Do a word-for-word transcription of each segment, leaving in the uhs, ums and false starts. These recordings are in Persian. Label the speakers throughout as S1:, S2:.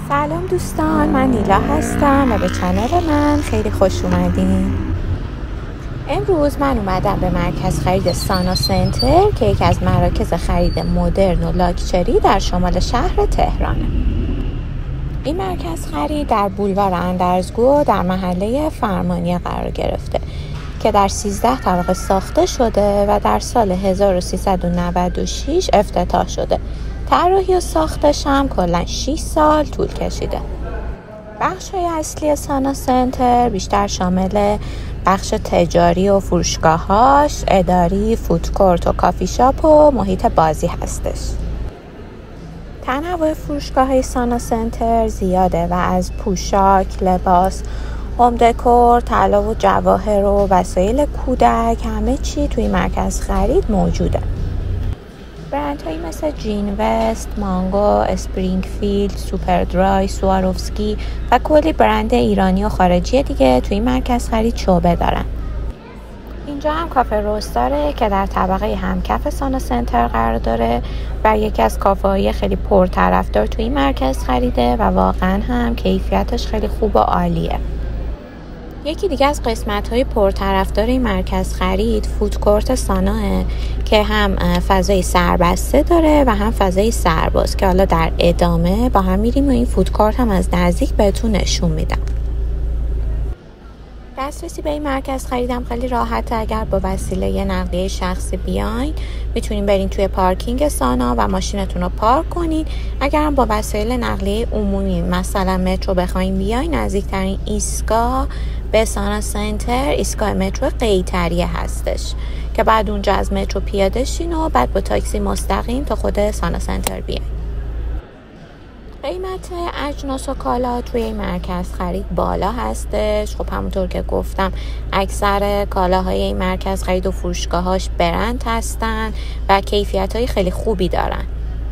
S1: سلام دوستان، من نیلا هستم و به چنل من خیلی خوش اومدین. امروز من اومدم به مرکز خرید سانا سنتر که یکی از مراکز خرید مدرن و لاکچری در شمال شهر تهرانه. این مرکز خرید در بولوار اندرزگو در محله فرمانیه قرار گرفته که در سیزده طبقه ساخته شده و در سال هزار و سیصد و نود و شش افتتاح شده. طراحی و ساختش هم کلاً شش سال طول کشیده. بخش‌های اصلی سانا سنتر بیشتر شامل بخش تجاری و فروشگاه‌هاش، اداری، فودکورت و کافی شاپ و محیط بازی هستش. تنوع فروشگاه‌های سانا سنتر زیاده و از پوشاک، لباس، هوم دکور، طلا و جواهر و وسایل کودک همه چی توی مرکز خرید موجوده. برندهایی مثل جین وست، مانگو، اسپرینگفیلد، سوپر درای، سواروفسکی و کلی برند ایرانی و خارجی دیگه توی مرکز خرید شعبه دارن. اینجا هم کافه روز داره که در طبقه همکف سانا سنتر قرار داره و یکی از کافه‌های خیلی پرطرفدار توی مرکز خریده و واقعا هم کیفیتش خیلی خوب و عالیه. یکی دیگه از قسمت‌های پرطرفدار این مرکز خرید فودکورت ساناه که هم فضای سربسته داره و هم فضای سرباز که حالا در ادامه با هم میریم و این فودکورت هم از نزدیک بهتون نشون میدم. دسترسی به این مرکز خریدم خیلی راحته. اگر با وسیله نقلیه شخصی بیاین میتونین برین توی پارکینگ سانا و ماشینتون رو پارک کنین. اگر هم با وسایل نقلیه عمومی مثلا مترو بخواین بیاین، نزدیکترین ایستگاه به سانا سنتر ایستگاه مترو قیطریه هستش که بعد اونجا از مترو پیاده شین و بعد با تاکسی مستقیم تا خود سانا سنتر بیاین. قیمت اجناس و کالا توی این مرکز خرید بالا هستش. خب همونطور که گفتم اکثر کالاهای این مرکز خرید و فروشگاهاش برند هستن و کیفیت‌های خیلی خوبی دارن.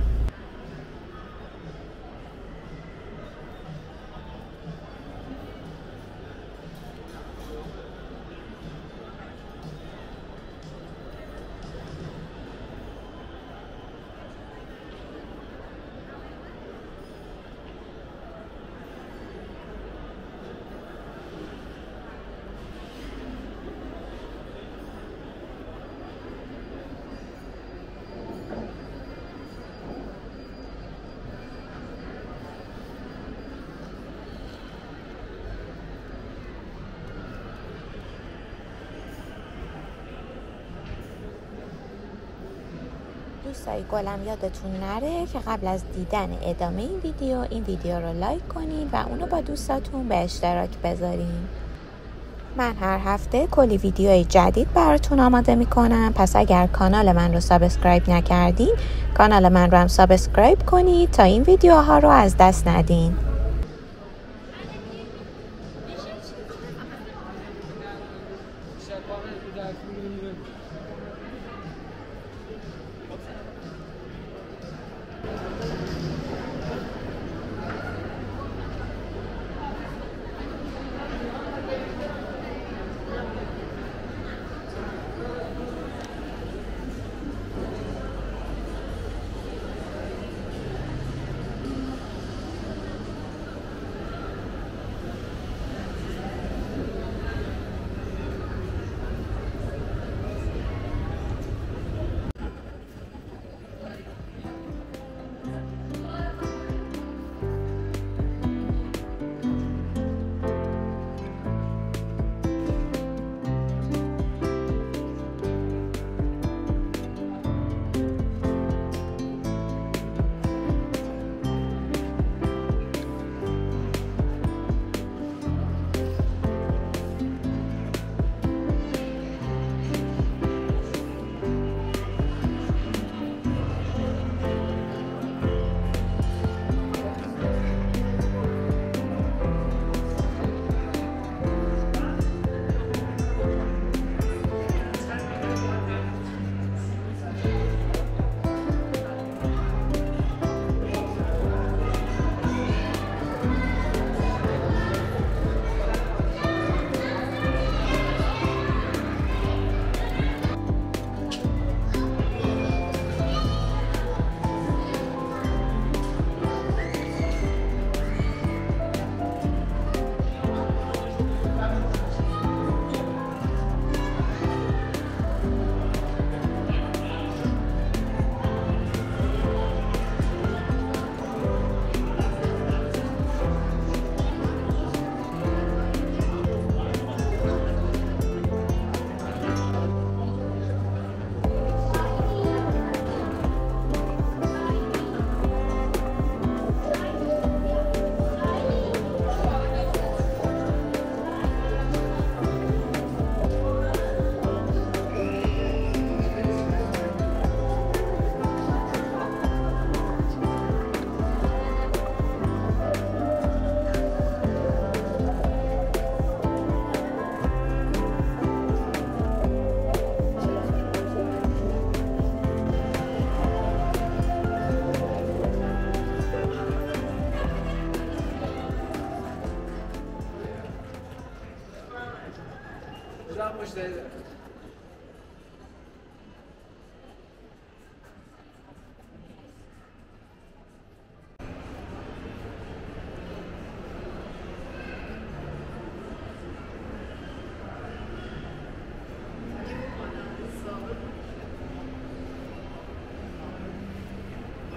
S1: دوستای گلم یادتون نره که قبل از دیدن ادامه این ویدیو این ویدیو رو لایک کنین و اونو با دوستاتون به اشتراک بذارین. من هر هفته کلی ویدیوهای جدید براتون آماده میکنم، پس اگر کانال من رو سابسکرایب نکردین کانال من رو هم سابسکرایب کنید تا این ویدیوها رو از دست ندین.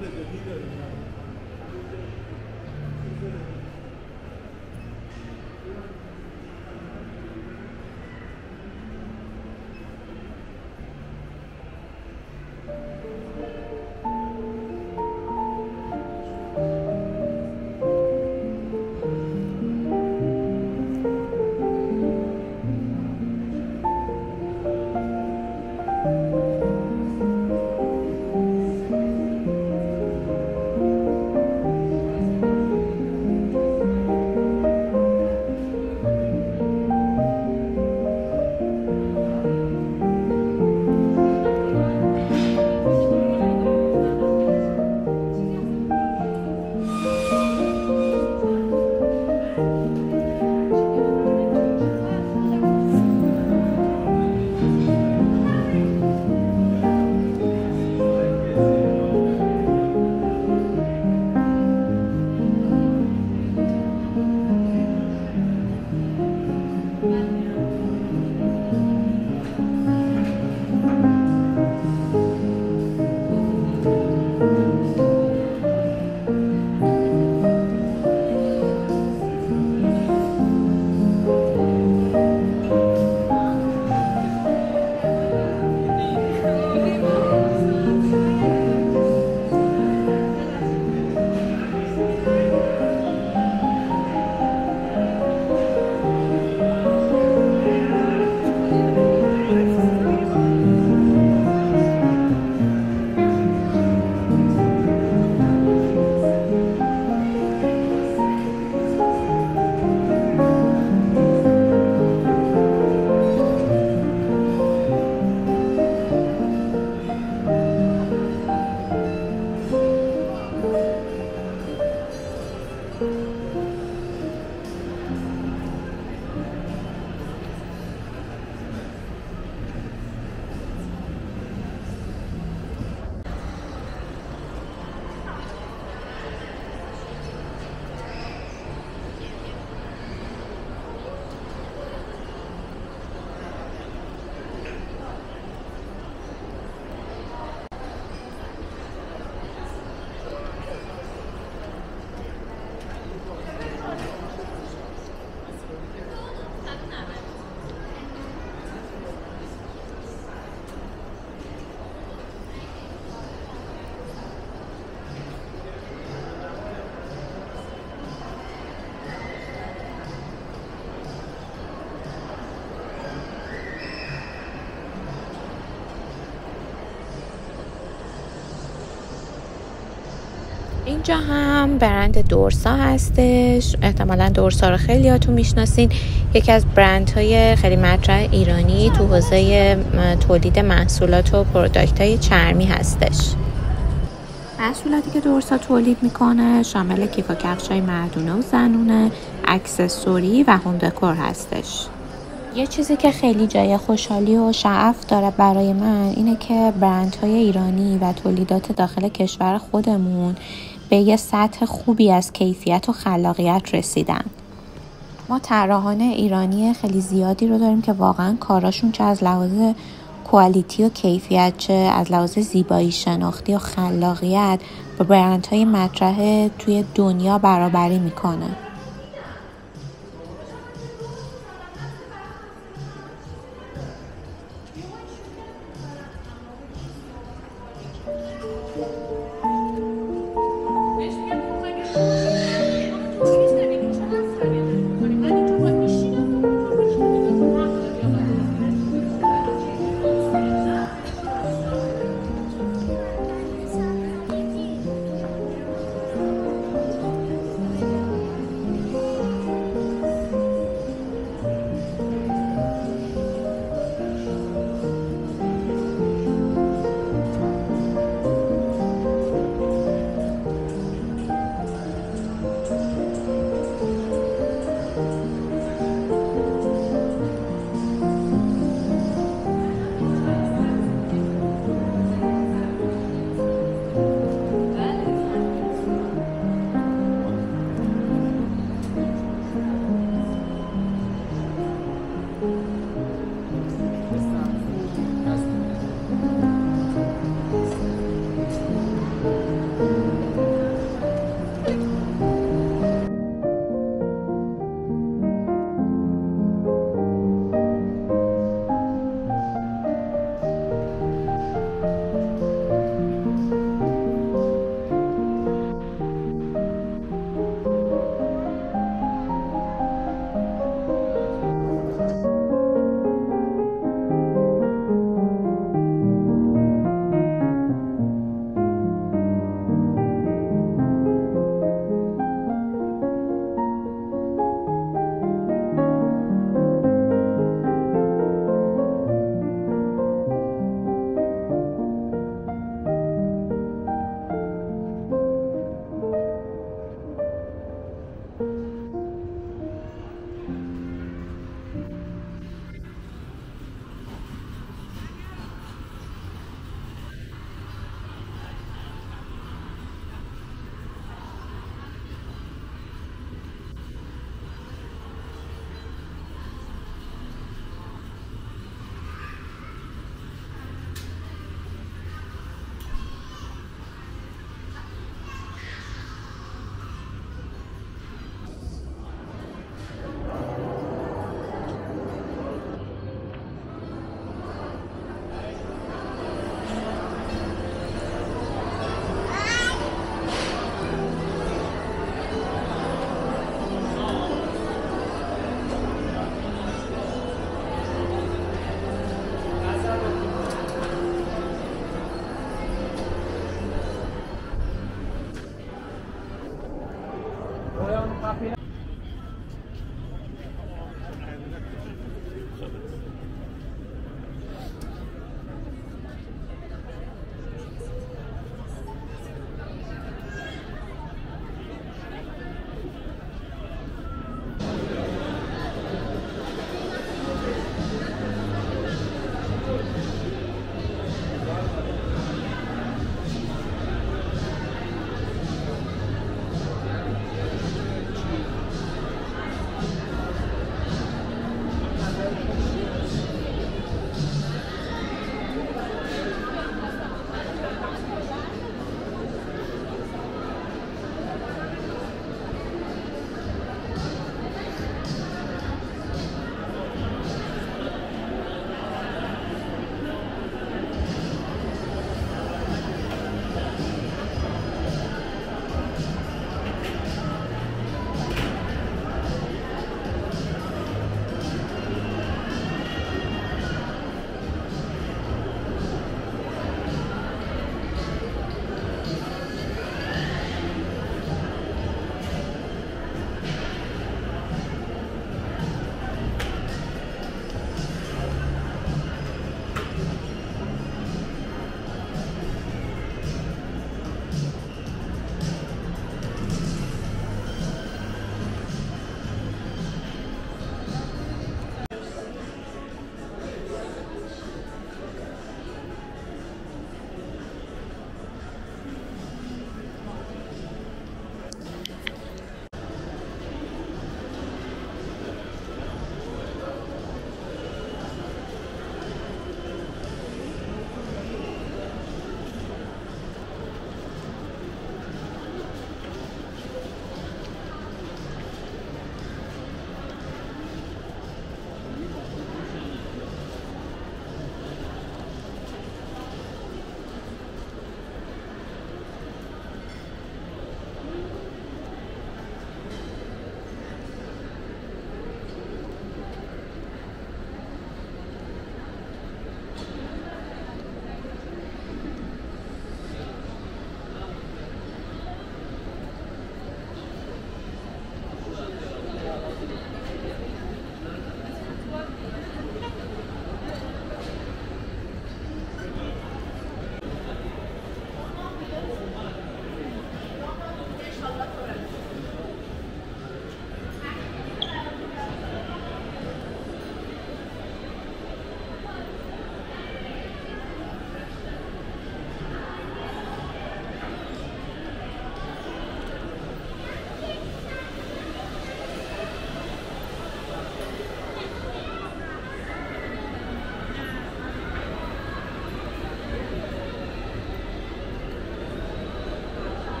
S1: اینجا هم برند دورسا هستش. احتمالا دورسا رو خیلیاتون میشناسین. یکی از برندهای خیلی مطرح ایرانی تو حوزه تولید محصولات و پروداکت‌های چرمی هستش. محصولاتی که دورسا تولید میکنه شامل کیف و کفشای مردونه و زنونه، اکسسوری و هوم دکور هستش. یه چیزی که خیلی جای خوشحالی و شعف داره برای من اینه که برندهای ایرانی و تولیدات داخل کشور خودمون به یه سطح خوبی از کیفیت و خلاقیت رسیدن. ما طراحان ایرانی خیلی زیادی رو داریم که واقعا کاراشون چه از لحاظ کوالیتی و کیفیت چه از لحاظ زیبایی شناختی و خلاقیت با برندهای مطرح توی دنیا برابری میکنه.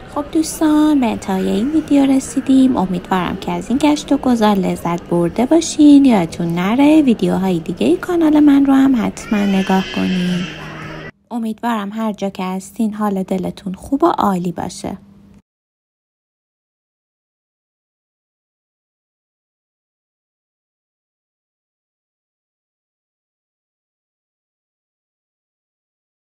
S1: خب دوستان، به انتهای این ویدیو رسیدیم. امیدوارم که از این گشت و گذار لذت برده باشین. یادتون نره ویدیوهای دیگه کانال من رو هم حتما نگاه کنین. امیدوارم هر جا که هستین حال دلتون خوب و عالی باشه.